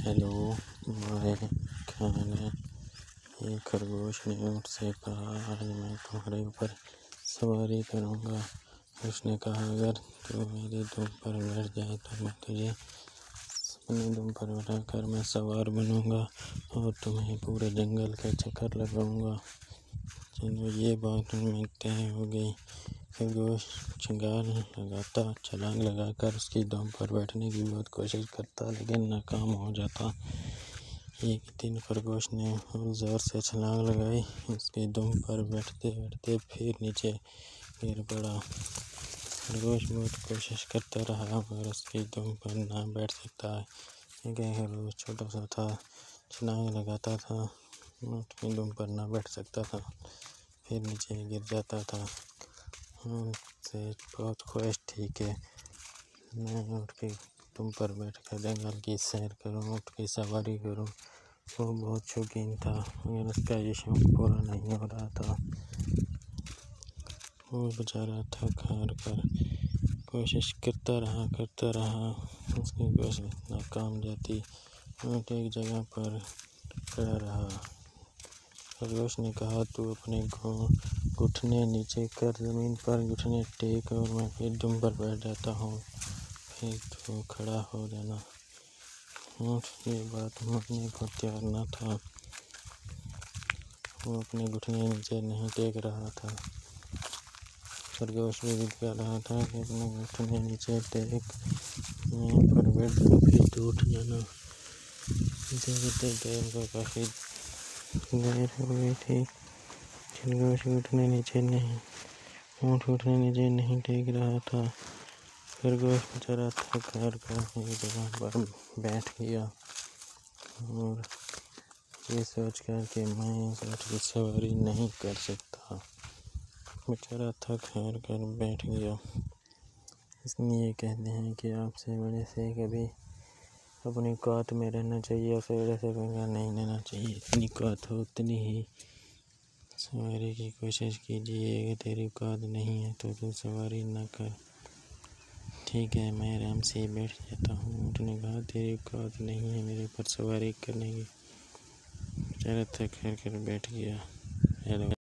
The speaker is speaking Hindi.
हेलो, मेरे ख्याल है एक खरगोश ने ऊँट से कहा, आज मैं तुम्हारे ऊपर सवारी करूँगा। उसने कहा, अगर तू मेरी दुम पर बैठ जाए तो मैं तुझे अपनी दुम पर बैठाकर मैं सवार बनूँगा और तुम्हें पूरे जंगल का चक्कर लगाऊँगा। चलो, ये बात उनमें तय हो गई। खरगोश छलांग लगाकर उसकी दुम पर बैठने की बहुत कोशिश करता, लेकिन नाकाम हो जाता। एक दिन खरगोश ने बहुत ज़ोर से छलांग लगाई। उसकी दुम पर बैठते बैठते फिर नीचे गिर पड़ा। खरगोश बहुत कोशिश करता रहा मगर उसकी दुम पर ना बैठ सकता। एक खरगोश छोटा सा था, छलांग लगाता था, उसकी दुम पर ना बैठ सकता था, फिर नीचे गिर जाता था। से बहुत ख्वाहिश थी कि मैं ऊँट की दुम पर बैठकर जंगल की सैर करूँ, ऊँट की सवारी करूँ। वो बहुत शौकीन था मगर उसका ये शौक पूरा नहीं हो रहा था। वो बेचारा थक हार कर कोशिश करता रहा। उसकी कोशिश नाकाम जाती। ऊँट एक जगह पर खड़ा रहा। खरगोश ने कहा, तू अपने घुटने नीचे कर, ज़मीन पर घुटने टेक और मैं फिर दुम पर बैठ जाता हूँ, फिर तू खड़ा हो जाना। ऊँट ये बात मानने को तैयार न था। वो अपने घुटने नीचे नहीं टेक रहा था। खरगोश भी जिद कर रहा था कि अपने घुटने नीचे टेक, ज़मीन पर बैठ कर फिर तू उठ जाना। देखते देर को काफ़ी देर हो गई थी। खरगोश ऊँट घुटने नीचे नहीं टेक रहा था। खरगोश बेचारा थक हार कर एक जगह पर बैठ गया और ये सोचकर कि मैं इस ऊँट की सवारी नहीं कर सकता, बेचारा थक हार कर बैठ गया। इसलिए कहते हैं कि आपसे बड़े से कभी अपनी औकात में रहना चाहिए, उससे बड़े से पंगा नहीं लेना चाहिए। जितनी औकात हो उतनी ही सवारी की कोशिश कीजिए। अगर तेरी औकात नहीं है तो तू सवारी ना कर। ठीक है, मैं आराम से बैठ जाता हूँ। ऊँट ने कहा, तेरी औकात नहीं है मेरे ऊपर सवारी करने की। बेचारा थक हार कर बैठ गया। हेलो।